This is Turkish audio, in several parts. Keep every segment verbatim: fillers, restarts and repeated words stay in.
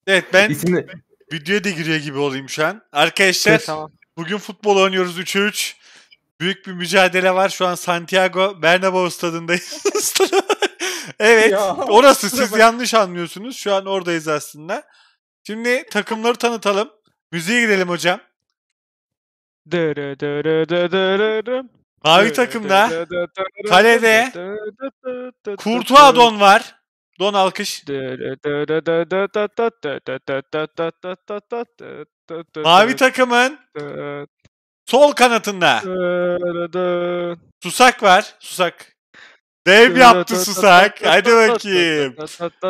Evet ben İsmini... videoya da giriyor gibi olayım şu an. Arkadaşlar Tamam. bugün futbol oynuyoruz üçe üç. Büyük bir mücadele var. Şu an Santiago Bernabéu stadındayız. Evet Ya. orası, siz yanlış anlıyorsunuz. Şu an oradayız aslında. Şimdi takımları tanıtalım. Müziğe girelim hocam. Mavi takımda kalede Courtois Don var. Don alkış. Mavi takımın sol kanatında Susak var. Susak. Dev yaptı Susak. Hadi bakayım.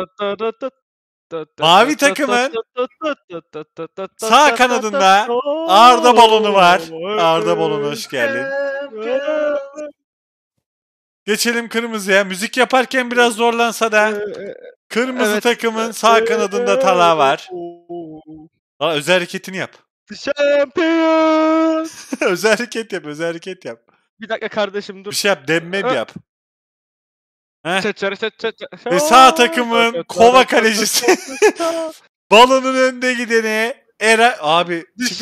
Mavi takımın sağ kanadında Arda Balonu var. Arda Balonu hoş geldin. Geçelim kırmızıya. Müzik yaparken biraz zorlansa da kırmızı evet. Takımın sağ kanadında Tala var. Aa, özel hareketini yap. Şampiyon. Özel hareket yap, özel hareket yap. Bir dakika kardeşim dur. Bir şey yap, demmem yap. Çet çet çet çet. Ve sağ takımın kova kalecisi. Balonun önünde gideni Era abi.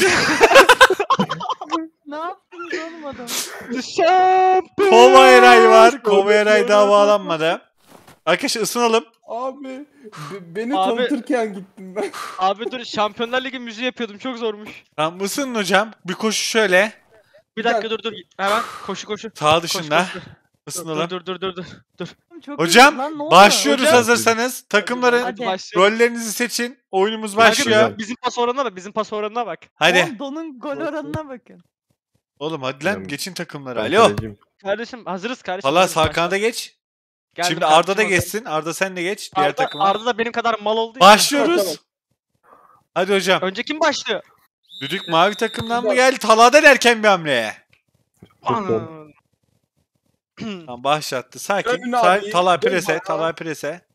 Ne yaptınız oğlum adam? Kova Eray var. Kova Eray daha bağlanmadı. Arkadaşlar ısınalım. Abi beni abi, tanıtırken gittim ben. Abi dur, Şampiyonlar Ligi müziği yapıyordum, çok zormuş. Tamam ısının hocam. Bir koşu şöyle. Bir dakika dur dur. Hemen koşu koşu. Sağ dışında. Koş, koş, Isınalım. Dur dur dur dur dur. Çok hocam lan, başlıyoruz hocam. Hazırsanız. Takımların rollerinizi seçin. Oyunumuz başlıyor. Kanka, bizim pas oranına bak. Bizim pas oranına bak. Hadi. Oğlum, Don'un gol oranına bakın. Oğlum hadi lan Tamam. geçin takımlara. Alo. Kardeşim hazırız kardeşim. Valla sağ kanada geç. Geldim şimdi kardeşim, Arda da orada. geçsin. Arda sen de geç. Diğer Arda, takıma. Arda da benim kadar mal oldu. Başlıyoruz. Tamam. Hadi hocam. Önce kim başlıyor? Düdük mavi takımdan mı geldi? Tala'dan erken bir hamle. Ana. Tamam başlattı. Sakin. Önüne Sa abi, Tala dön prese. bana. Tala prese.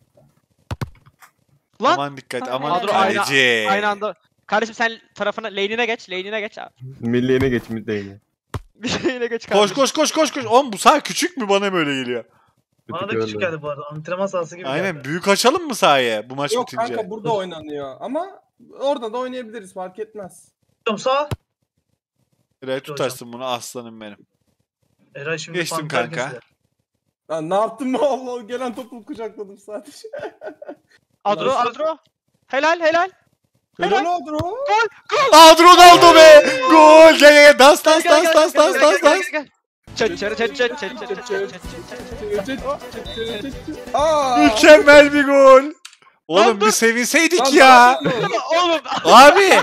Lan. Aman dikkat. Aman Adro, kaleci. Aynı anda. Kardeşim sen tarafına, lane'ine geç. Lane'ine geç. Milliğine geç milliğine. Bir şeyine geç kardeşim. Koş koş koş koş koş. Oğlum bu sağ küçük mü, bana böyle geliyor. Bana da küçük geldi bu arada. Antrenman sahası gibi Aynen geldi. büyük açalım mı sahaya bu maç Yok bitince? kanka burada oynanıyor ama orada da oynayabiliriz, fark etmez. Hocam sağ. Eray tutarsın bunu aslanım benim. Eray şimdi Geçtim panter kanka. kesiyor. Lan ne yaptım Allah, gelen topu kucakladım sadece. Adro Adro. Helal helal. Helal Adro. Adro Naldo be! Gol! Gel gel gel. Dans dans dans dans dans dans dans. Çet çet çet çet çet çet çet. Aa! Mükemmel bir gol. Oğlum bir sevinseydik Lan ya. Oğlum Abi.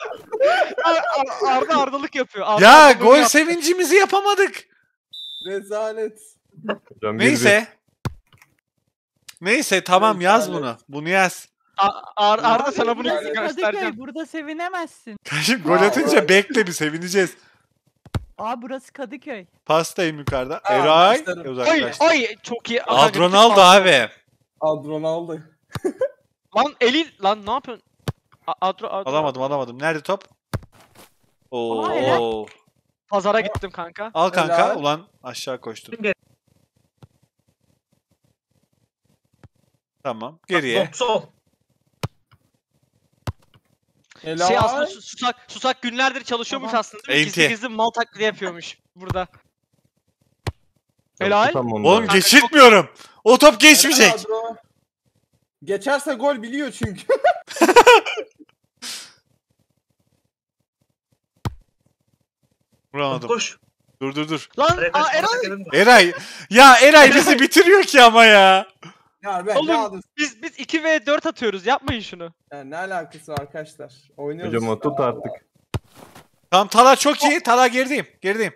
Arda Ardalık yapıyor. Arda Ya Ardalık gol yaptı. sevincimizi yapamadık. Rezalet. Hocam, bir Neyse. Neyse tamam yaz Rezalet. bunu. Bunu yaz. A- Ar Arda Abi, sana bunu burası göstereceğim. Kadıköy, burada sevinemezsin. Kardeşim gol atınca bekle bir sevineceğiz. Aa burası Kadıköy. Pastayım yukarıda. Aa, Eray başlarım. Ay uzaklaştı. ay çok iyi. Adronaldo abi. Adro aldı. Lan Elil lan ne yapıyorsun? A- Adro Adro. Alamadım alamadım. Nerede top? Oo. Aa, helal. Pazara gittim kanka. Al kanka. Helal. Ulan aşağı koştun. Tamam. Geriye. Top sol. Helal. Şey aslında Su- Susak Susak günlerdir çalışıyormuş Tamam. aslında. Değil mi? Enti. Gizli gizli mal taklidi yapıyormuş burada. Helal. Oğlum geçirtmiyorum. O top geçmeyecek. Helal Adro. Geçerse gol biliyor çünkü. Vuramadım. Koş. Dur dur dur. Lan Eray aa, kaç, Eray. bana gelin mi? Eray. Ya Eray bizi bitiriyor ki ama ya. Ya ben ne Oğlum aldım? biz biz iki ve dört atıyoruz. Yapmayın şunu. Ya ne alakası var arkadaşlar? Oynuyoruz. Hocam o tut artık. Tamam Tala çok iyi. Tala gerideyim. Gerideyim.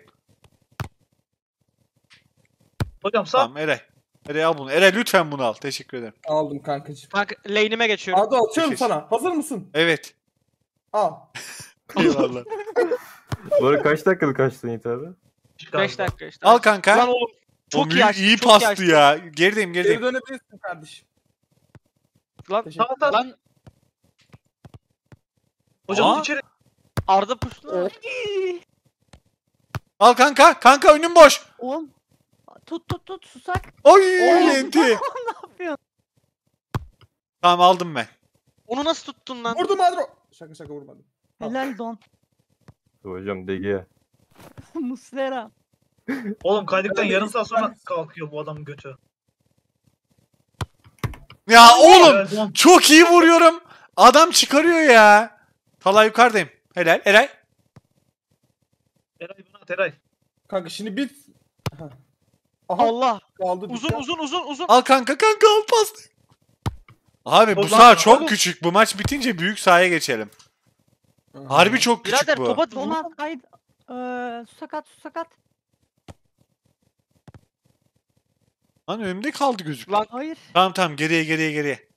Hocam sağ. Tamam Eray. Eray al bunu. Eray lütfen bunu al. Teşekkür ederim. Aldım kankacığım. Kanka lane'ime geçiyorum. Adro atıyorum Teşekkür. sana. Hazır mısın? Evet. Al. Eyvallah. Bu arada kaç dakikalık kaçtın Yiğit abi? beş dakika işte. Al kanka. Lan oğlum çok O iyi açtın. iyi çok iyi pastı açtın. ya. Gerideyim Geri gerideyim. dönebilirsin kardeşim. Lan Teşekkür Sağ sağ. lan Hocam Aa. içeri. Arda puştu. Al kanka. Kanka önüm boş. Oğlum. Tut tut tut susak. Oy Oğlum. enti. Ne yapıyorsun? Tamam aldım ben. Onu nasıl tuttun lan? Vurdum Adro. Şaka şaka vurmadım. Helal Don. Hocam D G. Muslera. Oğlum kaydıktan yarım saat sonra kalkıyor bu adamın götü. Ya oğlum Helal Don. çok iyi vuruyorum. Adam çıkarıyor ya. Talha yukarıdayım. Helal. Eray. Eray bana at Eray. Kanka şimdi bit. Aha. Aha Allah. kaldı. Uzun uzun uzun uzun. Al kanka kanka al pas. Abi bu Ulan, saha çok oğlum. küçük. Bu maç bitince büyük sahaya geçelim. Harbi çok küçük Birader bu. topa Donat kaydı. Ee, su sakat su sakat. Lan önümde kaldı gözük. Lan Hayır. Tamam tamam geriye geriye geriye.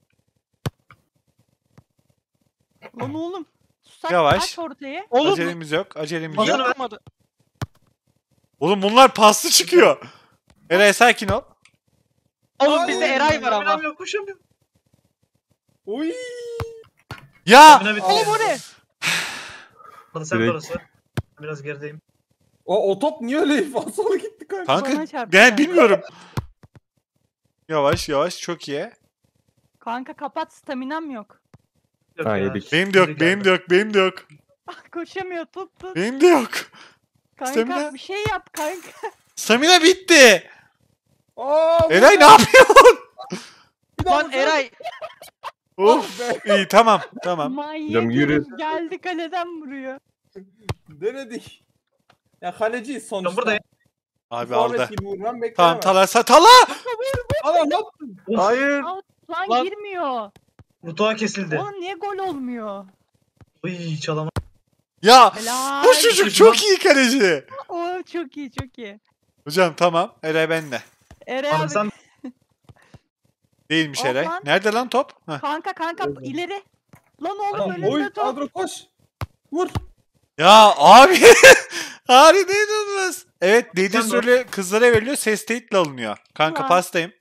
Lan oğlum. Susak Yavaş. aç ortayı. oğlum. Acelemiz yok. Acelemiz Pasını yok. ver. Yapmadı. Oğlum bunlar paslı çıkıyor. Eray sakin ol. Oğlum Ay, bizde Eray var ama. Koşamıyor koşamıyor. Oy. Ya Stamina bitti. Oğlum o ne? Hadi sen Direkt. orası. Biraz gerideyim. O, o top niye öyle falsolu gitti kanka? kanka Bana çarptı ben yani. bilmiyorum. Yavaş yavaş çok iyi. Kanka kapat staminam yok. Yok Ha, ya, yedik. Benim de yok, şimdi benim geldi. de yok, benim de yok. Ah, koşamıyor tut tut. Benim de yok. Kanka stamina. bir şey yap kanka. Stamina bitti. Aa, Eray ne yapıyorsun? bir daha Lan vuracağım. Eray. Of. Be, İyi tamam tamam. Manyak Hocam yürü. herif geldi kaleden vuruyor. denedik. Ya kaleciyiz sonuçta. Ben buradayım. Abi Forvet aldı. gibi vurmam beklemem. Tamam Talha sa Talha. Aa, ne yaptın? Hayır. Out lan, Lan. girmiyor. Mutuğa kesildi. Oğlum niye gol olmuyor? Uy çalama. Ya Helal. bu çocuk çok iyi kaleci. Oo, çok iyi çok iyi. Hocam tamam. Eray bende. Eray Abi abi. sen Değilmiş Hop Eray. lan. Nerede lan top? Heh. Kanka kanka Evet. ileri. Lan oğlum Tamam, önünde oy top. Adro koş. Vur. Ya abi. Harika inanılmaz. Evet dediği Sen söyle kızlara veriliyor. Ses teyitle alınıyor. Kanka Ulan. pastayım.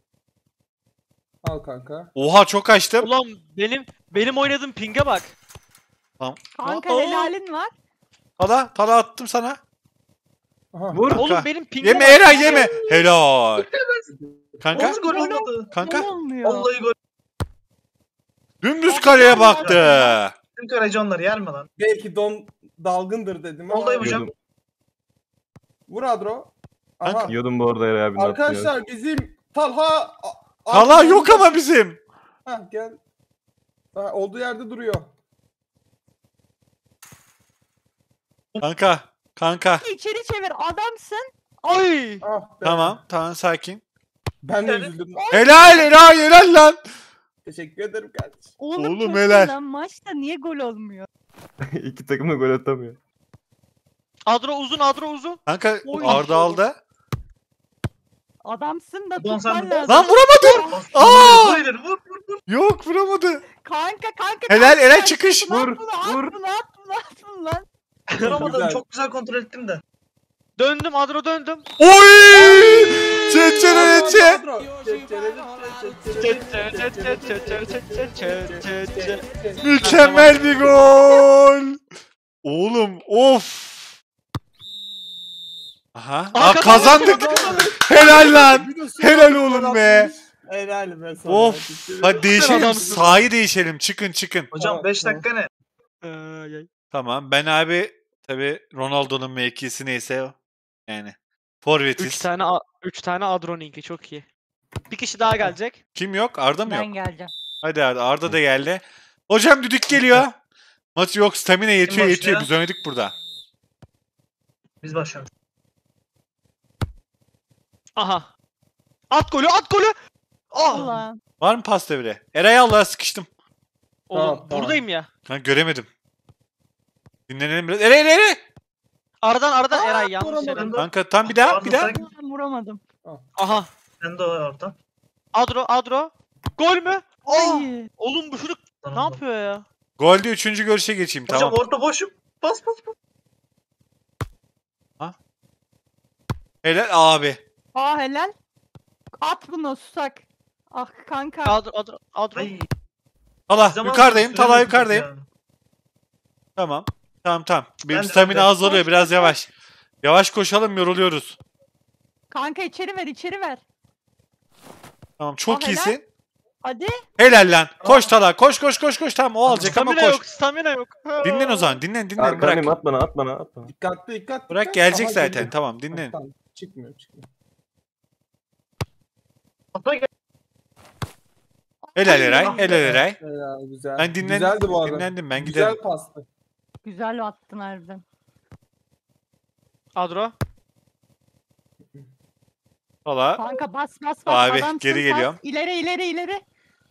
Al kanka. Oha çok açtım. Ulan benim benim oynadığım pinge bak. Kanka Aa. helalin var. Talha, Talha attım sana. Aha. Vur. Kanka. Oğlum benim pinge Yeme bak. Eray yeme. Kanka. Kanka. Nasıl gol olmadı? Kanka. Gol olmuyor. Vallahi gol. Dümdüz kaleye baktı. Tüm kaleci onlar yer mi lan? Belki don dalgındır dedim ama. Vallahi hocam. Yiyordum, Vur Adro. Aha. yiyordum bu arada Eray abinin attığını. Arkadaşlar bizim Talha. a- Talha Adro- yok ama bizim. Ha gel. Ha, olduğu yerde duruyor. Kanka. Kanka. İçeri çevir adamsın. Ay. Ah be. Tamam. Tamam sakin. Ben de Yani- üzüldüm. Helal helal helal lan. Teşekkür ederim kardeşim. Oğlum, Oğlum, çok helal. iyi lan, maçta niye gol olmuyor? İki takım da gol atamıyor. Adro uzun Adro uzun. Kanka Oy. Arda aldı. Adamsın da Ulan sen tutman de- lazım. Lan vuramadım. Aa! Vur ileri vur vur vur. Yok vuramadı. Kanka kanka. Helal, kanka, helal, at çıkış. bunu, at Vur, bunu, at vur. bunu, at bunu, at bunu lan. Vuramadım Güzel. çok güzel kontrol ettim de. Döndüm Adro döndüm. Oy! Çeçere çe. Adro. Çeçere çe. Mükemmel bir gol. Oğlum of. Aha. Aa, Arkadan kazandık. Helal lan. Helal oğlum be. Helal be sana. Of. Teşekkür Hadi değişelim. adamsın. Sahayı değişelim. Çıkın çıkın. Hocam Tamam, beş tamam. dakika ne? Ay, ay. Tamam. Ben abi tabi Ronaldo'nun mevkisi neyse o. Yani. Üç Forvetiz. tane A- üç tane Adro'ninki çok iyi. Bir kişi daha gelecek. Kim yok? Arda mı Ben yok? geleceğim. Hadi Arda. Arda da geldi. Hocam düdük geliyor. Maç yok. Stamina yetiyor başlıyor? yetiyor. Biz oynadık burada. Biz başlıyoruz. Aha. At golü at golü. Ah. Allah. Var mı pas devre? Eray Allah'a sıkıştım. Oğlum Tamam, tamam. buradayım ya. Ha, göremedim. Dinlenelim biraz. Eray Eray Eray. Aradan aradan Aa, Eray yanlış vuramadım. yere. Kanka tam bir daha bir daha. Pardon, Ben vuramadım. Aha. Sen de oradan. Adro Adro. Gol mü? Oh. Ay. Oğlum bu çocuk ne Tamam. yapıyor ya? Golde üçüncü görüşe geçeyim Hocam tamam. orta boşum. Bas bas bas. Helal abi. Aa helal. At bunu susak. Ah kanka. Adro Adro Adro. Ay. Allah zaman yukarıdayım. süremiz Talha yok yukarıdayım. ya. Tamam. Tamam tamam. Benim Ben de- stamina ben de. azalıyor biraz yavaş. Yavaş koşalım yoruluyoruz. Kanka içeri ver içeri ver. Tamam çok Aa, helal. iyisin. Hadi. Helal lan. Koş Tala. Koş koş koş koş. Tamam o alacak ama Stamina koş. yok, stamina yok. Dinlen o zaman. Dinlen dinlen. Arkandayım, Bırak. at bana at bana at bana. Dikkatli dikkat. Bırak dikkat. gelecek Aha, zaten. geliyor. Tamam dinlen. Tamam, çıkmıyor çıkmıyor. Ata gel. Helal Eray. Helal Eray. Ya, güzel. Ben dinlen Güzeldi bu arada. dinlendim. Ben Güzel giderim. pastı. Güzel attın harbiden. Adro. Tala. Kanka bas bas bas. Abi, Adamsın, geri bas. geliyorum. İleri ileri ileri.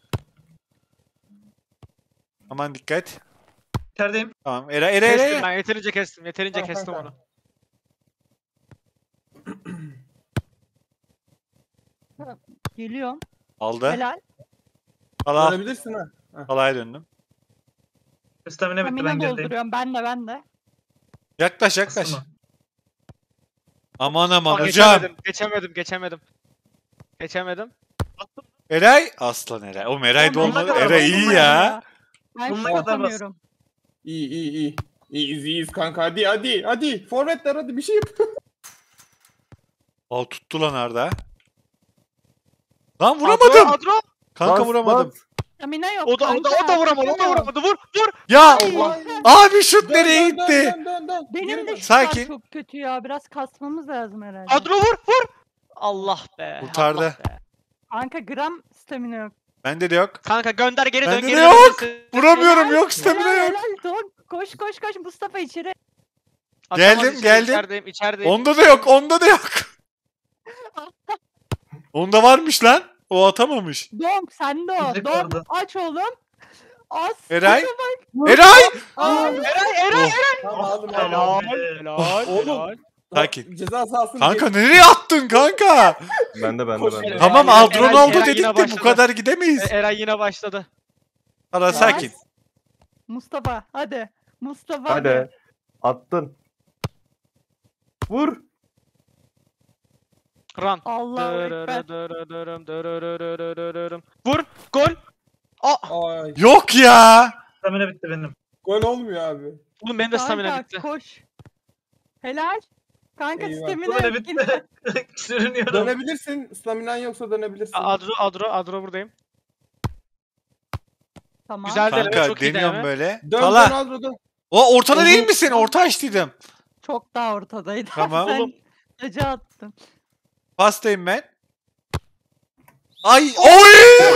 Aman dikkat. İçerideyim. Tamam. Eray Eray Kestim Eray. ben yeterince kestim. Yeterince Tamam, kestim tamam. onu. Geliyorum. Aldı. Helal. Tala. Görebilirsin ha. Heh. Tala'ya döndüm. Stamina bitti ben Stamina gerideyim. dolduruyorum. Ben de ben de. Yaklaş yaklaş. Aslında. Aman aman Aa, hocam. geçemedim, geçemedim, geçemedim. Geçemedim. Eray. Aslan Eray. Oğlum Eray da Oğlum, olmadı. kadar Eray iyi basılmıyor ya. Ben Sonuna şu kadar bas. atamıyorum. İyi iyi iyi. İyiyiz iyiyiz kanka hadi hadi hadi. Forvetler hadi bir şey yap. Aa tuttu lan Arda. Lan vuramadım. Adro, Adro. Kanka Bas, vuramadım. bas. Stamina yok. O da, o da, o da vuramadı, o da vuramadı. Vur, vur. Ya Allah. abi şut Dön, nereye dön, dön, gitti? dön, dön, dön. Benim Geri de dön. şutlar Sakin. çok kötü ya. Biraz kasmamız lazım herhalde. Adro vur, vur. Allah be. Kurtardı. Allah be. Kanka gram stamina yok. Bende de yok. Kanka gönder geri dön, Bende geri de dön. yok. Helal, Vuramıyorum yok stamina Helal yok. helal. Don. Koş koş koş Mustafa içeri. Atamaz Geldim, içeri, geldim. İçerideyim, içerideyim. Onda da yok onda da yok. Onda varmış lan. O atamamış. Don sen de o. Müzik Don vardı. aç oğlum. As. Eray. Bak. Eray. Aa, Eray, Eray. Oh, tamam, aldım, aldım. Helal, Ee, helal, Oğlum. helal. Sakin. Ceza sahasını Kanka geç- nereye attın kanka? Bende bende Koş, bende. Eray. Tamam Eray, al Eray, Ronaldo Eray dedik yine de bu başladı. kadar gidemeyiz. E, Eray yine başladı. Hala sakin. Mustafa hadi. Mustafa Hadi. Attın. Vur. Run. Allahu Ekber. Dırırırırırım, dırırırırırım. Vur. Gol. Aa, Ay, Yok ya. Stamina bitti benim. gol olmuyor abi. oğlum benim de stamina Kanka bitti. koş. Helal. Kanka Eyvah. stamina Stamina yok bitti. yine. Sürünüyorum. Dönebilirsin. Staminan yoksa dönebilirsin. Adro, Adro, Adro buradayım. Tamam. Güzel deneme, Kanka çok iyi deniyorum deneme. böyle. Dön dön Tala. Adro dön. O ortada değil Oğlum. misin? Orta açtıydım. Çok daha ortadaydı. Tamam. Sen Oğlum. acı attın. Pastayım ben. Ay oy!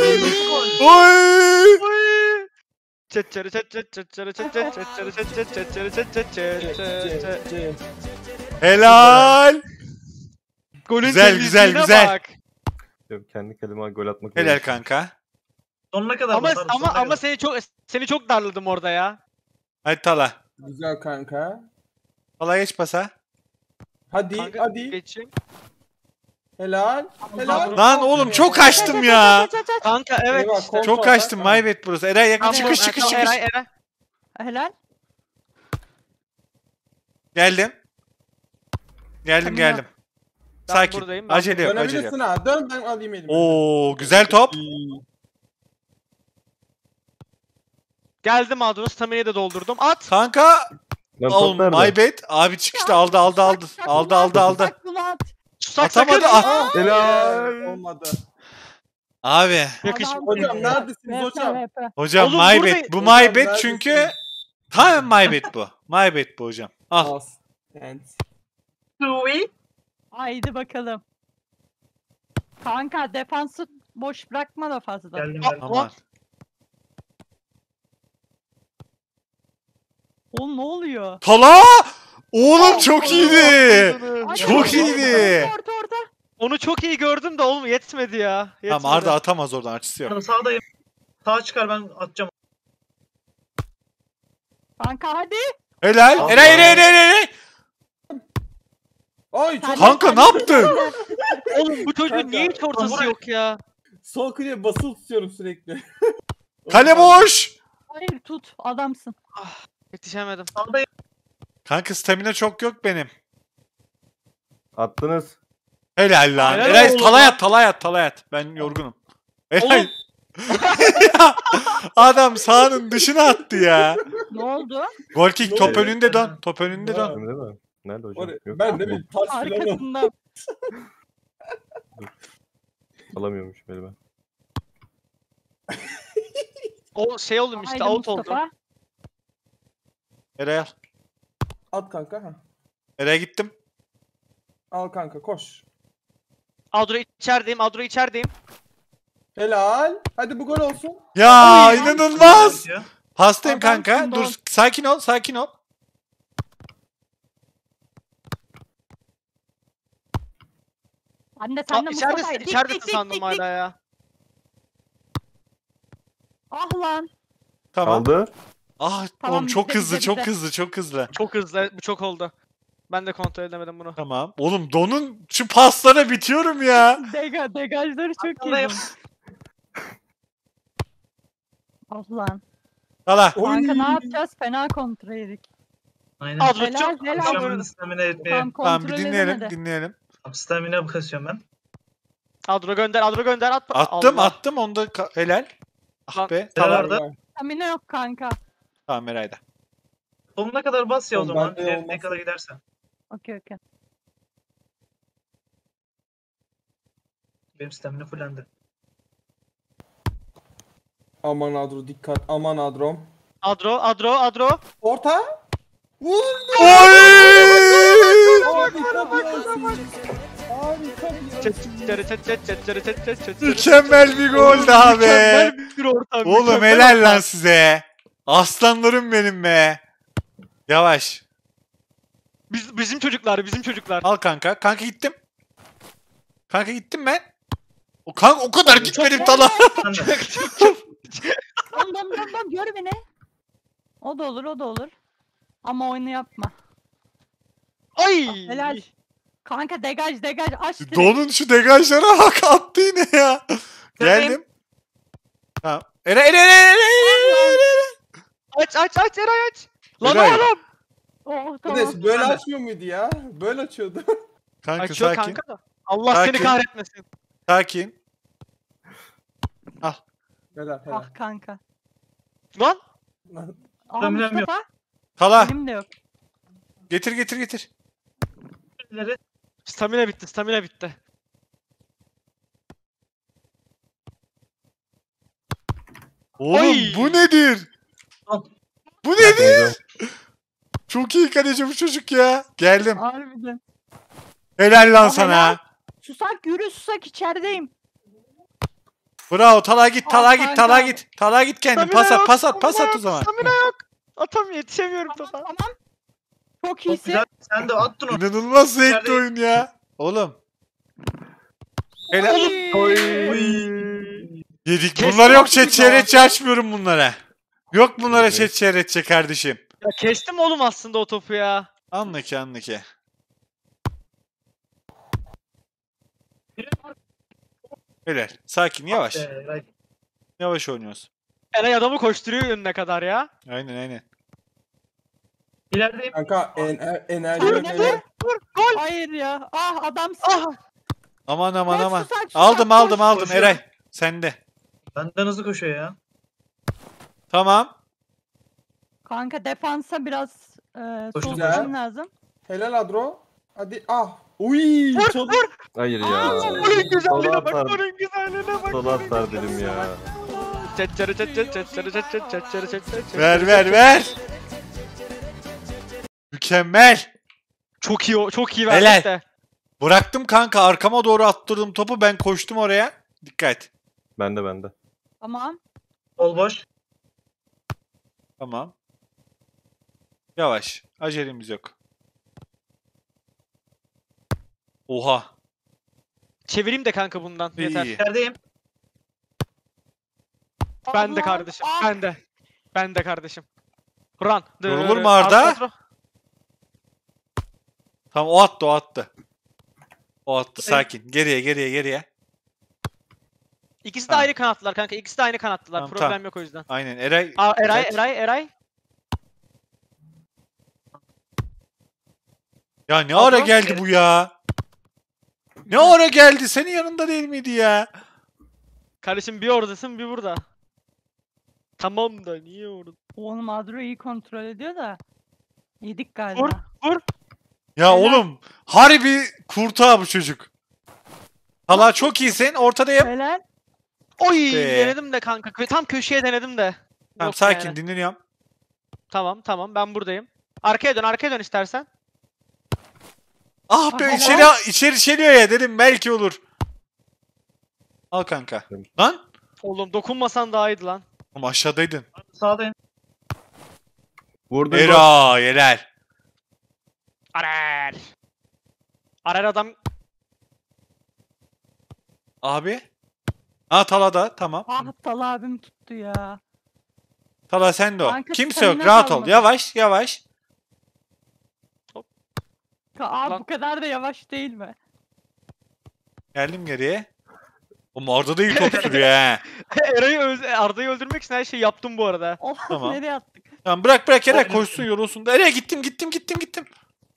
Oy! Çetçere çet çet çetçere çet çet çetçere çet çet çetçere çet çet çet çet çet. C, C. Helal. Golün Güzel, güzel, temizliğine güzel. bak. Yok, kendi kendime gol atmak. Helal üzere. kanka. Sonuna kadar Ama basarım, ama sonuna ama kadar. seni çok seni çok darladım orada ya. Hadi Tala. Güzel kanka. Tala geç pasa. Hadi Kanka, hadi. geçeyim. Helal. Helal. Lan oğlum çok kaçtım ya. Aç, aç, aç, aç. Kanka evet Eyvah, işte. kol- Çok kaçtım. Maybet burası. Eray yakın Tamam, çıkış tamam, çıkış tamam, çıkış. Eray, Eray. Helal. Geldim. Geldim Tamam. geldim. Ben Sakin. buradayım, ben Acele yok acele yok. Dönebilirsin ha. Dön ben alayım elimi. Oo güzel top. İyi. Geldim Adro, stamina'yı da doldurdum. At. Kanka. Lan Oğlum top nerede? Maybet. Abi çıkışta aldı aldı aldı. Sak, sak, Aldı ulan, aldı aldı. sak, ulan. Susak Atamadı. sakın. Ah. Helal. Olmadı. Abi. Yakışmadı. Hocam neredesiniz V P, hocam? V P. Hocam Oğlum Maybet. buradayım. Bu Hocam Maybet neredesiniz? çünkü tamamen Maybet bu. Maybet bu hocam. Al. As. And. Sui. Haydi bakalım. Kanka defansı boş bırakma da fazla. Geldim Aa, geldim. Aman. Oğlum ne oluyor? Tala! Oğlum çok iyiydi. Hadi Çok orta, iyiydi. Orta orta orta. Onu çok iyi gördüm de oğlum yetmedi ya. Yetmedi. Tamam Arda atamaz oradan açısı yok. Tamam, sağdayım. Sağa çıkar ben atacağım. Kanka hadi. Helal. Allah. Eray Eray Eray Eray. Ay çok Sen- Kanka ne yaptın? Oğlum bu çocuğun Kanka, niye hiç ortası buraya- yok ya? sol kliye basılı tutuyorum sürekli. Kale boş. Hayır tut adamsın. Yetişemedim. Sağdayım. Kanka stamina çok yok benim. Attınız. Helal lan. Helal Eray oğlum talay lan. at talay at talay at. Ben yorgunum. Helal. Oğlum. Ya, adam sahanın dışına attı ya. Ne oldu? Gol kick Ne top oluyor? önünde dön. Top önünde Ya. dön. Değil mi? Nerede hocam? Oraya- Yok. Ben de bir taş falan al. Arkasında. Alamıyormuş elime. O şey oldum işte Haydi out oldu. Mustafa. Eray al. At kanka. Ha. Eray'a gittim. Al kanka koş. Adro içerideyim. Adro içerideyim. Helal. Hadi bu gol olsun. Ya Oy, inanılmaz. Ya. Hastayım Adamsın kanka. Don. Dur sakin ol sakin ol. Anne Aa, sen de içeridesin, Mustafa'yı. Dik, içeridesin dik, dik, sandım dik, hala dik. ya. Ah lan. Tamam. Aldı. Ah Tamam, oğlum çok bize, hızlı bize, çok bize. hızlı çok hızlı. Çok hızlı, evet, bu çok oldu. Ben de kontrol edemedim bunu. Tamam. Oğlum Don'un şu paslara bitiyorum ya. Dega, degajları çok iyi. Arkandayım. Ah lan. Hala. Kanka ne yapacağız? Fena kontrol yedik. Aynen. Adro Helal, çok helal. çok Akşam böyle. ben stamina etmeye. Tam Tamam bir kontrol dinleyelim edemedi. dinleyelim. Stamina kasıyorum ben. Adro gönder, Adro gönder. At. Attım Allah. attım onda ka- helal. Ah Lan- be. Tamam. Tamam. Nerede? Stamina yok kanka. Tamam Eray'da. Sonuna kadar bas ya o Oğlum, zaman. bende İleri olmaz. ne kadar gidersen. Okey okey. Benim stamina fullendi. Aman Adro dikkat. Aman Adrom. Adro, Adro, Adro. Orta. Vur. Oy! Harika bir asist. Harika bir Çet asist. çet çet çet çet çet çet çet çet. Mükemmel bir gol daha be. Mükemmel bir ortam. Oğlum mükemmel helal ortam. lan size. Aslanlarım benim be. Yavaş. Biz, bizim çocuklar, bizim çocuklar. Al kanka. Kanka gittim. Kanka gittim ben. O kanka o kadar gitmedim Tala. Ben de. Dom dom dom dom gör beni. O da olur o da olur. Ama oyunu yapma. Ay! Helal. Kanka degaj degaj aç direkt. Don'un şu degajlara hak attı yine ya. Geldim. Tamam. Eray Eray Eray Eray Eray. Aç aç aç Eray aç. Lan Eray. oğlum. Oh Bir tamam. de böyle Ben de. açmıyor muydu ya? Böyle açıyordu. Kanka Açıyor sakin. kanka da. Allah Sakin. seni kahretmesin. Sakin. Helal helal. Ah kanka. Lan. Ah Stamina yok. Mustafa. Tala Benim de yok. getir getir getir. İleri. Stamina bitti, stamina bitti. Oğlum Ay. bu nedir? Al. Bu nedir? Çok iyi kaleci bu çocuk ya. Geldim. Harbiden. Helal lan Oh, sana. helal. Susak yürü susak içerideyim. Bravo Tala git Tala Ah, git Tala kanka. git. Tala git kendin. Stamina Pas at yok, pas at pas stamina at o yok, zaman. Stamina yok. Atam yetişemiyorum Tamam topa. tamam. Çok Çok iyisin. güzel. Sen de attın onu. İnanılmaz zevkli İçeride- oyun ya. Oğlum. Helal. Oy. Yedik. Kes Bunlar yok artık ya. chat çeyretçi açmıyorum bunlara. Yok bunlara Evet. chat çeyretçi kardeşim. Ya kestim oğlum aslında o topu ya. Anla ki anla ki. Helal. Sakin yavaş. Ee, right. Yavaş oynuyoruz. Eray adamı koşturuyor önüne kadar ya. Aynen aynen. İlerideyim. Kanka ener enerji Vur, önemli. Vur gol. Hayır ya. Ah adamsın. Ah. Aman aman Koş, aman. susak, susak, Aldım koş. aldım aldım Koşuyor. Eray. Sende. Benden hızlı koşuyor ya. Tamam. Kanka defansa biraz e, Hoş soğutman güzel. lazım. Helal Adro. Hadi ah. Uy. Vur, çok- Hayır Aa, ya. Golün güzelliğine Sola bak, atar. golün güzelliğine bak. Sola atar dedim ya. Çet çet çet çet çet çet çet çet çet çet çet çet. Ver ver ver. Mükemmel. Çok iyi o- çok iyi Helal. verdik de. Bıraktım kanka arkama doğru attırdım topu ben koştum oraya. Dikkat. Bende bende. Tamam. Sol boş. Tamam. Yavaş. Acelemiz yok. Oha. Çevireyim de kanka bundan. İyi, Yeter. iyi. İlerideyim. Ben de Allah, kardeşim. ah. Ben de. Ben de kardeşim. Run. Yorulur mu Arda? Tamam o attı o attı. O attı sakin. Geriye geriye geriye. İkisi de Tamam. ayrı kanatlılar kanka. İkisi de aynı kanatlılar. Tamam, Problem tamam. yok o yüzden. Aynen Eray. Aa, Eray, dikkat. Eray, Eray. Ya ne Adro, ara geldi geri- bu ya? Ne ara geldi? Senin yanında değil miydi ya? Kardeşim bir oradasın bir burada. Tamam da niye orada? Oğlum Adro iyi kontrol ediyor da. Yedik galiba. Vur, vur. Ya Helal. oğlum harbi kurtağı bu çocuk. Hala çok iyisin ortadayım. Helal. Oy Be. denedim de kanka. Kö- Tam köşeye denedim de. Tamam Yok sakin yani. dinleniyorum. Tamam tamam ben buradayım. Arkaya dön arkaya dön istersen. Ah be Aha. içeri içeri içeriyor ya dedim belki olur. Al kanka. Lan? Oğlum dokunmasan daha iyiydi lan. Ama aşağıdaydın. Sağdayım. Vurdun gol. Era yerel. Arer. Arer adam. Abi. Ha Tala'da tamam. Ah Tala abim tuttu ya. Tala sen de o. Kanka, Kimse yok stamina rahat ol. kalmadı. Yavaş yavaş. Ka- Aa, Lan. bu kadar da yavaş değil mi? Geldim geriye. Oğlum orada da iyi top sürüyor he. Eray'ı öz- Arda'yı öldürmek için her şeyi yaptım bu arada. Oh Tamam. nereye attık? Tamam bırak bırak Eray Aynen. koşsun yorulsun. Eray gittim gittim gittim gittim.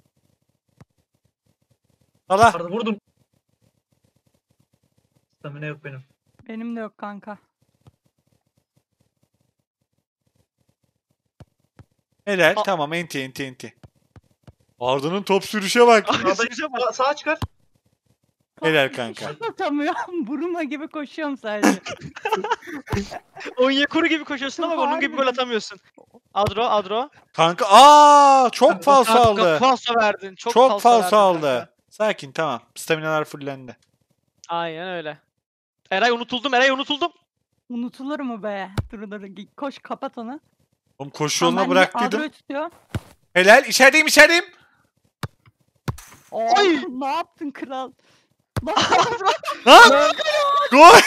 Tala. Arada vurdum. Stamina yok benim. Benim de yok kanka. Helal Aa. tamam enti enti enti. Arda'nın top sürüşe bak. Sağdayım. Sürüşe bak. Sağ- Sağa çıkar. Helal kanka. Atamıyorum. Buruma gibi koşuyorum sadece. Onyekuru gibi koşuyorsun ama onun gibi gol Harbiden. atamıyorsun. Adro, Adro. Kanka aa çok falso Kanka, aldı. Falso verdin. Çok, Çok falso falso verdin aldı. kanka. Sakin tamam. Staminalar fullendi. Aynen öyle. Eray unutuldum, Eray unutuldum. Unutulur mu be? Dur dur. Koş kapat onu. Oğlum koşu Tamam, yoluna ben de bıraktıydım. Adro'yu tutuyor. Helal içerideyim içerideyim. Oo, Oy! ne yaptın kral? Lan, Lan! Gol!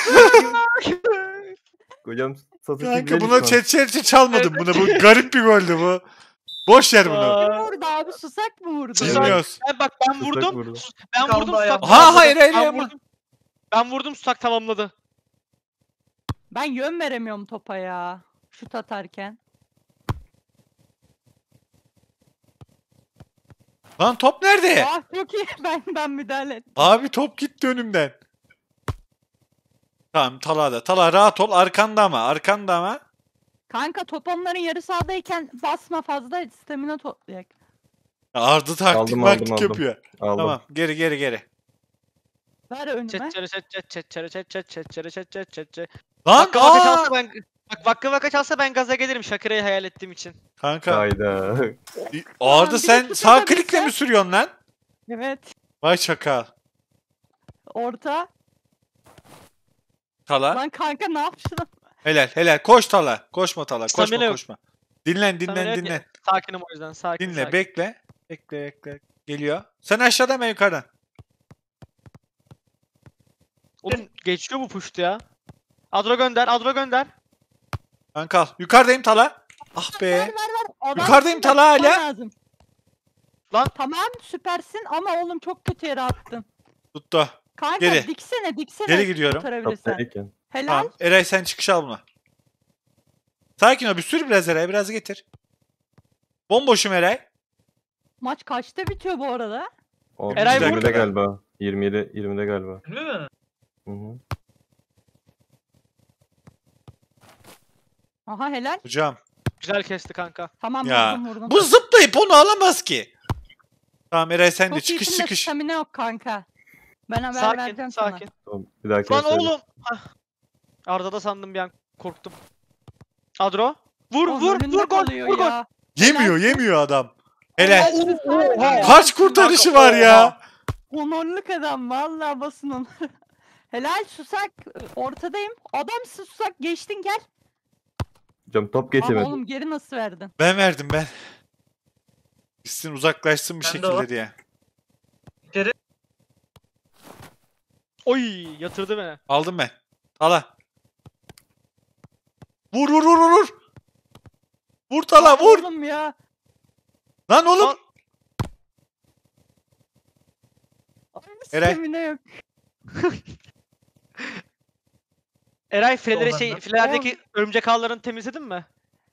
Hocam Sasuke Kanka bile buna düşman. çet çet çalmadım bunu. Bu garip bir goldü bu. Boş yer bunu. Aa, kim vurdu abi? Susak mı vurdu? Susak. Bilmiyoruz. Ben bak ben Susak vurdum. vurdu. sus- Ben Kaldı vurdum ayağı. Susak. Ha, tamamladı. hayır, hayır, Ben yapma. vurdum. Ben vurdum Susak tamamladı. Ben yön veremiyorum topa ya. Şut atarken. Lan top nerede? Ah çok iyi. Ben ben müdahale ettim. Abi top gitti önümden. Tamam Tala'da. Tala rahat ol. Arkanda ama. Arkanda ama. Kanka top onların yarı sahadayken basma fazla stamina toplayacak. Arda taktik Aldım, maktik aldım, aldım. yapıyor. Aldım. Tamam geri geri geri. Ver önüme. Çet çere çet çet çet çere çet çet çet çere çet çet çet çet. Lan Vakka vaka aa! çalsa ben bak vakka vaka çalsa ben gaza gelirim Şakira'yı hayal ettiğim için. Kanka. Hayda. Arda bir sen de sağ tutabilse- klikle mi sürüyorsun lan? Evet. Vay çakal. Orta. Tala. Lan kanka ne yaptın? Helal helal. Koş Tala. Koşma Tala. Koşma Stamina yok. koşma. Dinlen dinlen Stamina yok dinlen. ya. Sakinim o yüzden sakin Dinle sakin. bekle. Bekle bekle. Geliyor. Sen aşağıdan ben yukarıdan. Oğlum geçiyor bu puştu ya. Adro gönder, Adro gönder. Kanka al. Yukarıdayım Tala. Ah be. Ver ver ver. Adam Yukarıdayım şimdi Tala atman hala. lazım. Lan. Tamam süpersin ama oğlum çok kötü yere attın. Tuttu. Kanka Geri. diksene diksene. Geri gidiyorum. Kurtarabilirsen. Kaptayken. Helal. Tamam. Eray sen çıkış al buna. Sakin ol. Bir sür biraz Eray. Biraz getir. Bomboşum Eray. Maç kaçta bitiyor bu arada? O Eray yirmide vurdu. galiba. yirmi yedi yirmide galiba. Değil mi? Hı hı. Aha helal. Hocam. Güzel kesti kanka. Tamam Ya. vurdum vurdum. Bu zıplayıp onu alamaz ki. Tamam Eray sen de Çok çıkış iyisin de çıkış. stamina yok kanka. Ben haber Sakin, vereceğim sana. sakin. Tamam, bir dahaki Lan söyle. oğlum. Hah. Arda'da sandım bir an korktum. Adro. Vur Oğlum vur önünde vur gol kalıyor vur gol. ya. Yemiyor Helal. yemiyor adam. Helal. Oha. Kaç kurtarışı Kanka, var ya. Onurluk adam vallahi basın onu. Helal susak ortadayım. Adam susak geçtin gel. Hocam top Ama geçemedi. oğlum geri nasıl verdin? Ben verdim ben. Gitsin uzaklaşsın bir Ben de şekilde o. diye. Oy yatırdı beni. Aldım ben. Tala. Vur vur vur vur, vur. Vur Tala vur. Oğlum ya. Lan oğlum. Lan. Eray. Stamina yok. Eray fileleri Soldan şey da. filelerdeki örümcek ağlarını temizledin mi?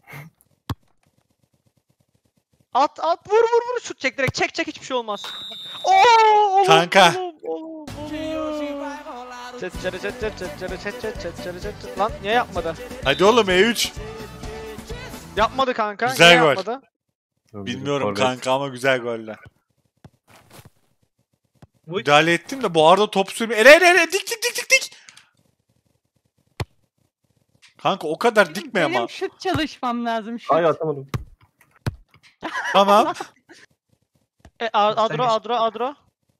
At at vur vur vur şut çek direkt çek çek hiçbir şey olmaz. Oo oğlum, Kanka. oğlum, oğlum, oğlum. Çet çere çet çet çet çere çet çet çet çere çet çet. Lan niye yapmadı? Hadi oğlum E üç. Yapmadı kanka. Güzel niye gol. yapmadı? Tamam, Bilmiyorum forvet. kanka ama güzel goller. Bu Müdahale ettim de bu arada top sürme. Ere ere ere dik dik dik dik dik. Kanka o kadar dikme Benim ama. şut çalışmam lazım. Şut. Ay atamadım. Tamam. E, A- Adro, geç. Adro, Adro.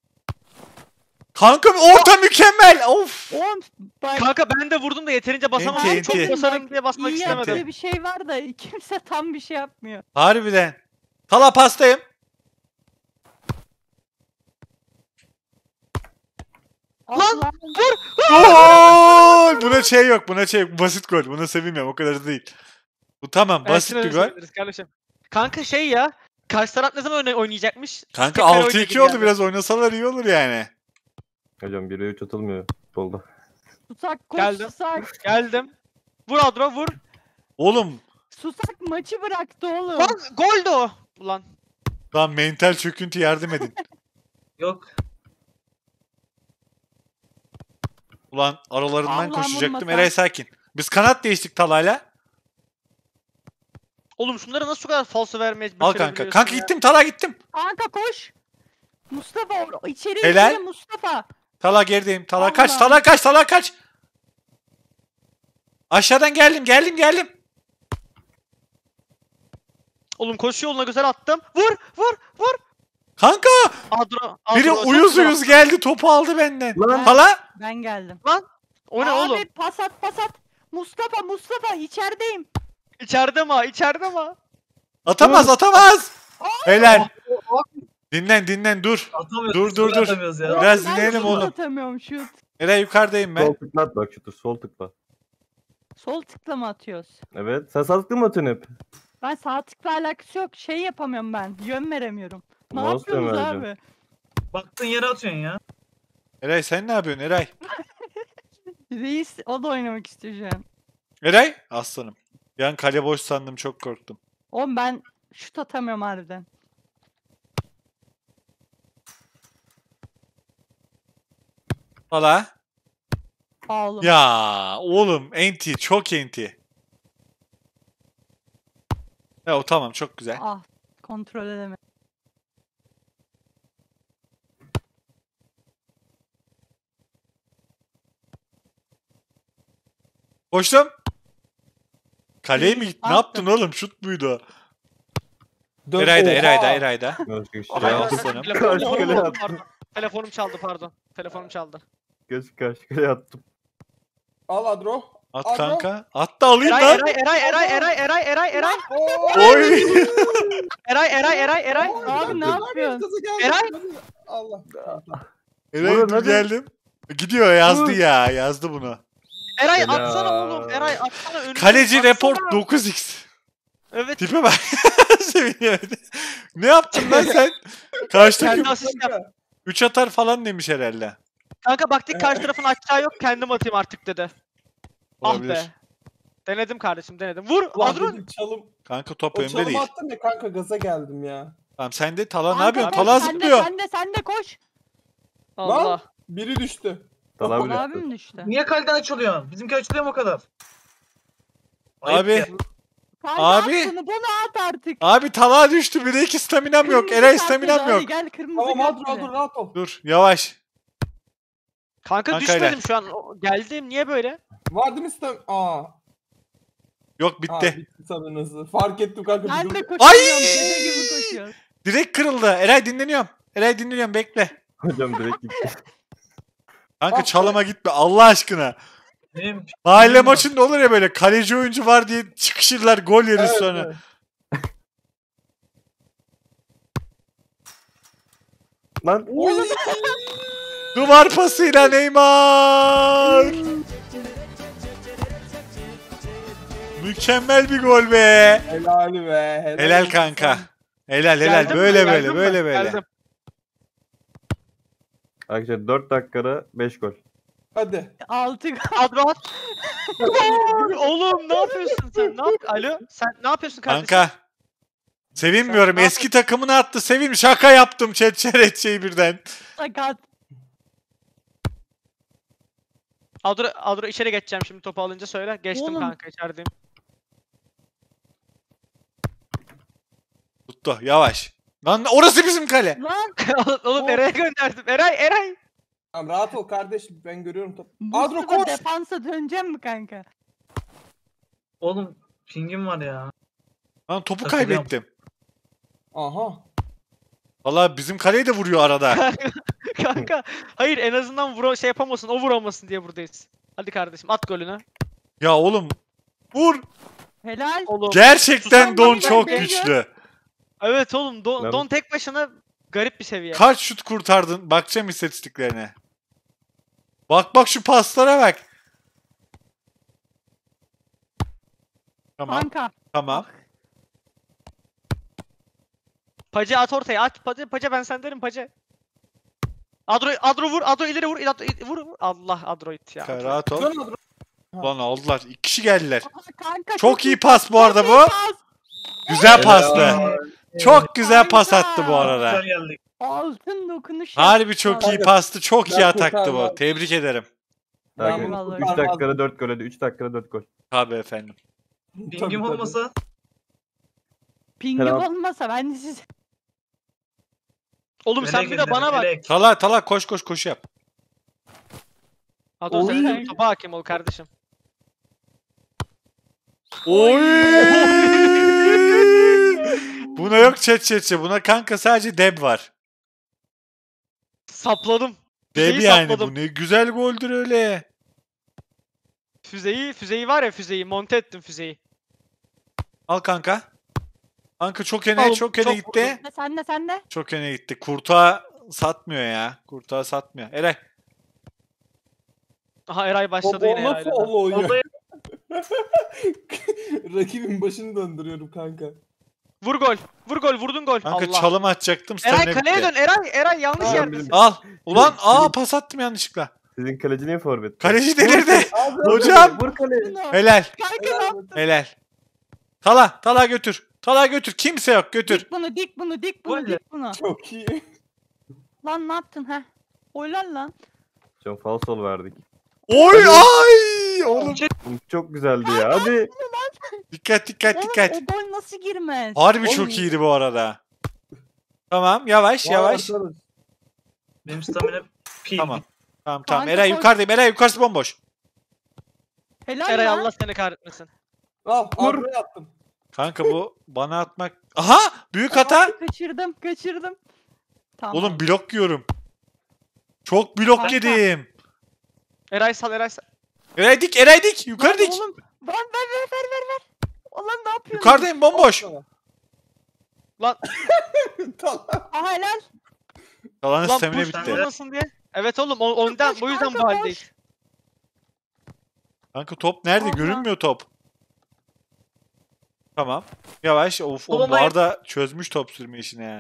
Kanka orta mükemmel. Of. Oğlum bak Kanka ben de vurdum da yeterince basamadım. Enti, Çok enti. basarım diye basmak iyi istemedim. yaptığı bir şey var da kimse tam bir şey yapmıyor. Harbiden. Tala pastayım. Lan, Allah. Gol! Buna şey yok, buna şey yok. Basit gol. Buna sevinmiyorum. O kadar da değil. Bu tamam, basit Evet, bir şöyle gol. söyleriz kardeşim. Kanka şey ya. Karşı taraf ne zaman oyna- oynayacakmış? Kanka Tekrar altı oynuyor iki gibi oldu. geldi. Biraz oynasalar iyi olur yani. Hocam bire üç atılmıyor solda. Susak koş Geldim. susak. Geldim. Vur Adro, vur. Oğlum, Susak maçı bıraktı oğlum. Lan gol de o. Ulan. lan mental çöküntü yardım edin. Yok. Ulan aralarından Allah'ım koşacaktım. vurma Eray sen. sakin. Biz kanat değiştik Tala'yla. Oğlum şunlara nasıl bu kadar falso vermeye Al kanka. becerebiliyorsun Kanka ya? gittim, Tala gittim. Kanka koş. Mustafa or- içeri Helal. içeri Mustafa. Tala gerideyim. Tala Allah. kaç, Tala kaç, Tala kaç. Aşağıdan geldim, geldim, geldim. Oğlum koşu yoluna güzel attım. Vur, vur, vur. Kanka Adro, Adro. biri çok uyuz güzel uyuz attın. geldi, topu aldı benden. Lan. Tala. Ben geldim. O ne Abi oğlum? pas at pas at. Mustafa Mustafa içerideyim. İçeride mi? İçeride mi? Atamaz, atamaz. Helal. Dinlen, dinlen, dur. Atamıyoruz. Dur, dur, gol dur. atamıyoruz ya. Biraz Ben dinleyelim şut oğlum. atamıyorum şut. Eray yukarıdayım Sol ben. tıkla at bak şutu sol tıkla. Sol tıkla mı atıyoruz? Evet. Sen sağ tıkla mı atıyorsun hep? Ben sağ tıkla alakası yok. Şey yapamıyorum ben. Yön veremiyorum. Ne Nasıl yön yapıyorsunuz abi? vereceksin? Baktığın yere atıyorsun ya. Eray sen ne yapıyorsun Eray? Reis o da oynamak istiyor şu an. Eray? Aslanım. Bir an kale boş sandım, çok korktum. Oğlum ben şut atamıyorum harbiden. Tala. Oğlum. Ya oğlum enti, çok enti. Ya o tamam, çok güzel. Ah kontrol edemedim. Koştum. Kaleye mi gittin? Ne Attım. yaptın oğlum? Şut buydu. Dön- Eray'da, Oha! Eray'da, Eray'da. Göz göz. Ay, Ya, ay, aslanım. telefonum Kaç çaldı, kere attın? pardon. Telefonum çaldı pardon. Telefonum çaldı. Göz karşı kale attım. Al Adro. At Adro. kanka. At da alayım Eray, lan. Eray, Eray, Eray, Eray, Eray, Eray, Eray. Oo! Oy. Eray, Eray, Eray, Eray. Abi ne yapıyorsun? Kızı geldi. Eray. Allah. Eray Vurun, dur hadi. geldim. Gidiyor, yazdı Vur. ya. Yazdı bunu. Eray Helal. atsana oğlum. Eray atsana önüne. Kaleci atsana. report dokuz x. Evet. Tipe bak. Seviniyor. Ne yaptın lan sen? Karşı Kendi takım asist yap. üç atar falan demiş herhalde. Kanka baktık karşı tarafın açacağı yok. Kendim atayım artık dedi. Ah Olabilir. be. Denedim kardeşim denedim. Vur Ulan Adro. dedim çalım. Kanka top O önde çalımı değil. attım ya kanka gaza geldim ya. Tamam sen de Tala ne Kanka, yapıyorsun? koş, Tala sen de, zıplıyor. Sen de sen de koş. Allah. Biri düştü. Tala Abi bile attı. abim düştü. Niye kaleden açılıyorsun? Bizimki açılıyor mu o kadar? Ayıp Abi. ya. Kanka Abi. at bunu, bunu at artık. Abi Tala düştü. Bir de iki staminam yok. Kırmızı Eray kart staminam dedi, yok. hadi Gel kırmızı Tamam kart Adro dedi. Adro rahat ol. Dur yavaş. Kanka Kanka düşmedim ile. şu an. O- Geldim niye böyle? Var değil mi sistem? Aa. Yok Aa, bitti. bitti sanırım hızlı. Fark ettim kanka. Ben bizim- de koşuyorum. Ay! Dede gibi koşuyorum. Direkt kırıldı. Eray dinleniyorum. Eray dinleniyorum, bekle. Hocam direkt gitti. Kanka Ah be. çalıma gitme Allah aşkına. Benim Mahalle Bilmiyorum. maçında olur ya böyle kaleci oyuncu var diye çıkışırlar, gol yeriz Evet, sonra. evet. Lan. Oy! Duvar pasıyla Neymar. Mükemmel bir gol be. Helal be. Helal, Helal olsun kanka. sana. Helal helal Geldim böyle mi? böyle Geldim mi? böyle böyle. Geldim. Arkadaşlar dört dakikada beş gol. Hadi. Altı gol. Adro at. Oğlum ne yapıyorsun sen? Ne yap? Alo sen ne yapıyorsun kardeşim? Kanka. Sevinmiyorum. Sen ne Eski takımını attı. Sevim şaka yaptım chat chat şey birden. Sakat. Adro, Adro içeri geçeceğim şimdi topu alınca söyle. Geçtim Oğlum. kanka içerideyim. Tuttu yavaş. Lan orası bizim kale. Lan Oğlum Eray'a gönderdim. Eray Eray. Tamam rahat ol kardeşim ben görüyorum topu. Adro Mustafa koş. defansa döneceğim mi kanka? Oğlum pingim var ya. Lan topu Takılıyorum. kaybettim. Aha. Valla bizim kaleyi de vuruyor arada. Kanka hayır en azından vura şey yapamasın o vuramasın diye buradayız. Hadi kardeşim at golünü. Ya oğlum vur. Helal. Oğlum. Gerçekten Susan Don bana çok gel, güçlü. Evet oğlum Don, Ben- Don tek başına garip bir seviye. Kaç şut kurtardın? Bakacağım istatistiklerine. Bak bak şu paslara bak. Tamam Kanka. tamam. Paca at ortaya at paca paca ben sen derim paca. Adro Adro vur Adro ileri vur Adro, vur vur. Allah Adroid ya. Ka- Rahat ol. Dön Adro. Lan aldılar. İki kişi geldiler. Kanka. Çok iyi pas bu arada bu. Pas. Güzel pastı. Ee, Çok güzel pas Kanka. attı bu arada. Güzel geldik. Altın dokunuş. Harbi çok iyi Kanka, pastı. Çok iyi ben ataktı bu. kurtarmam. Tebrik ederim. Ben bunu Kanka üç kurtarmazdım. dakikada dört gol hadi. üç dakikada dört gol. Tabii efendim. Pingim Tabii, tabii. olmasa Pingim Helal. olmasa ben de siz. Oğlum sen bir de bana bak. Tala Tala koş koş koş yap. Adro sen Oy. de topa hakim ol kardeşim. Oy! Buna yok chat chat'e. Buna kanka sadece Deb var. Sapladım. Deb Füzeyi yani sapladım. bu ne güzel goldür öyle. Füzeyi füzeyi var ya füzeyi monte ettim füzeyi. Al kanka. Kanka çok öne Oğlum, çok öne çok gitti. Sen de sen de. Çok öne gitti. Kurtağa satmıyor ya. Kurtağa satmıyor. Eray. Aha Eray O, başladı o yine nasıl Eray'la. oldu oyun? Odaya Rakibin başını döndürüyorum kanka. Vur gol. Vur gol vurdun gol. Kanka Allah. çalım atacaktım. Eray stamina kaleye bitti. dön Eray Eray yanlış Aa, yerdesin. bizim- Al. Ulan Sizin- aa pas attım yanlışlıkla. Sizin kaleci niye forvet? Kaleci delirdi. Abi, Hocam. Vur kaleye. Bunu. Helal. Kanka ne yaptın? Helal. Tala. Tala götür. Tala götür. Kimse yok götür. Dik bunu dik bunu dik bunu Böyle. dik bunu. Çok iyi. Lan ne yaptın he? Oylan lan. Çok falsol verdik. Oy ay. Oğlum. Oğlum çok güzeldi ya. Hadi. Dikkat dikkat Oğlum dikkat. o gol nasıl girmez? Harbi Oğlum. çok iyiydi bu arada. Tamam yavaş yavaş. Vay arkadaş. benim stamina ping. Tamam. Tamam tamam. Kanka Eray koş. yukarıdayım. Eray yukarısı bomboş. Helal Eray lan. Allah seni kahretmesin. Al Adro'ya attım. Kanka bu bana atmak. Aha! Büyük hata. Ay, Kaçırdım kaçırdım. Tamam. Oğlum blok yiyorum. Çok blok Kanka. yedim. Eray sal Eray sal. Eray dik, Eray dik. Lan Yukarı dik. Oğlum. Lan ver ver ver ver ver. Ulan ne yapıyorsun? Yukarıdayım bomboş. Lan Tamam. Aha helal. Kalanın lan stamina push bitti. vurmasın diye. Evet oğlum o- ondan Koş, bu yüzden kanka, bu koş. haldeyiz. Kanka top nerede? Allah. Görünmüyor top. Tamam. Yavaş. Of, Oğlum, o bu ben- arada çözmüş top sürme işini ya.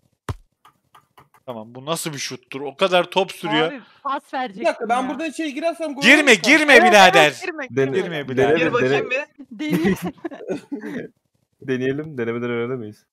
Tamam. Bu nasıl bir şuttur? O kadar top sürüyor. Abi pas verecek. Bir dakika ben burada içeri girersem gol Girme, olur kanka. girme Evet, birader. evet, girme, Dene- girme. Girme bir dene- daha. Gir dene- bakayım bir. Değil. Deneyelim. Denemeden öğrenemeyiz.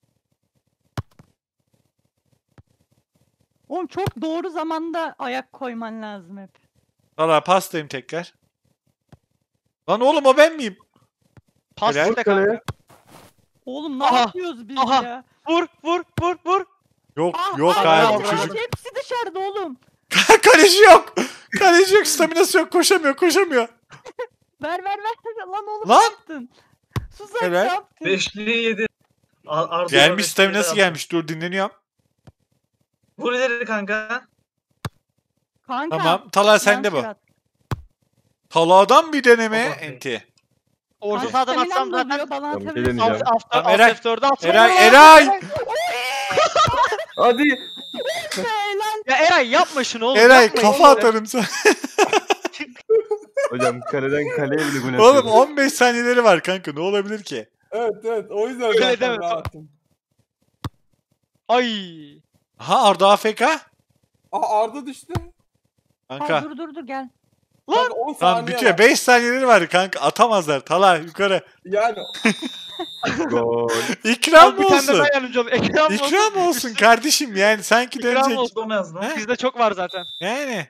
Oğlum çok doğru zamanda ayak koyman lazım hep. Valla pastayım tekrar. Lan oğlum o ben miyim? Pas Helal. de kanka. Kaleye. Oğlum ne Aha, yapıyoruz biz aha. ya? Vur vur vur vur. Yok Ah, yok ah, abi ah, bu ah, çocuk. Hepsi dışarıda oğlum. Kaleci yok. Kaleci yok. Staminası yok. Koşamıyor koşamıyor. Ver ver ver. Lan oğlum Lan! ne yaptın? Susak Helal. ne yaptın? Beşliği yedi. Ar Arda Gelmiş beşliği staminası yedi. gelmiş. Dur dinleniyorum. Vur ileri kanka. Kanka. Tamam. Tala sende bu. yanlış at. Tala'dan bir deneme. Okey. Enti. Orta Kanka, sahadan staminam atsam doluyor, zaten. bana Tamam, bir şey atabilirsin. deneyeceğim. Alt, alt, Tamam, alt Eray. F dörde atsam. Eray Eray. Hadi. Lan Ya Eray yapma şunu oğlum. Eray yapma kafa oğlum. atarım sana. Hocam kaleden kaleye bile gol Oğlum atıyoruz. on beş saniyeleri var kanka. Ne olabilir ki? Evet evet o yüzden Öyle zaten deme. rahatım. Ay. Ha Arda A F K. Aa Arda düştü. Aa, Kanka. dur dur dur gel. Lan on Tamam saniye bitiyor. var. beş saniyeleri var kanka. Atamazlar. Tala yukarı. Yani Gol. İkram Bir mı tane de olsun? ben yardımcı olayım. Ekran olsun. İkram olsun kardeşim yani sanki İkram dönecek. olsun. Onu yazdım. He? Bizde çok var zaten. Yani.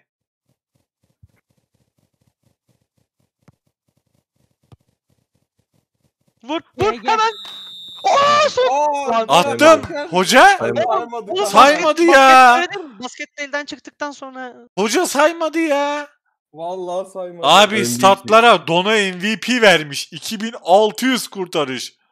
Vur Gel, vur gel. hemen. Oo sok. Aa, Lan, Attım. Saymadı. Hoca. Saymadı. Oğlum, Saymadı basket- ya. basket öyle değil mi? Basket elden çıktıktan sonra. Hoca saymadı ya. Vallahi saymadım. Abi M V P. statlara Dona M V P vermiş. iki bin altı yüz kurtarış.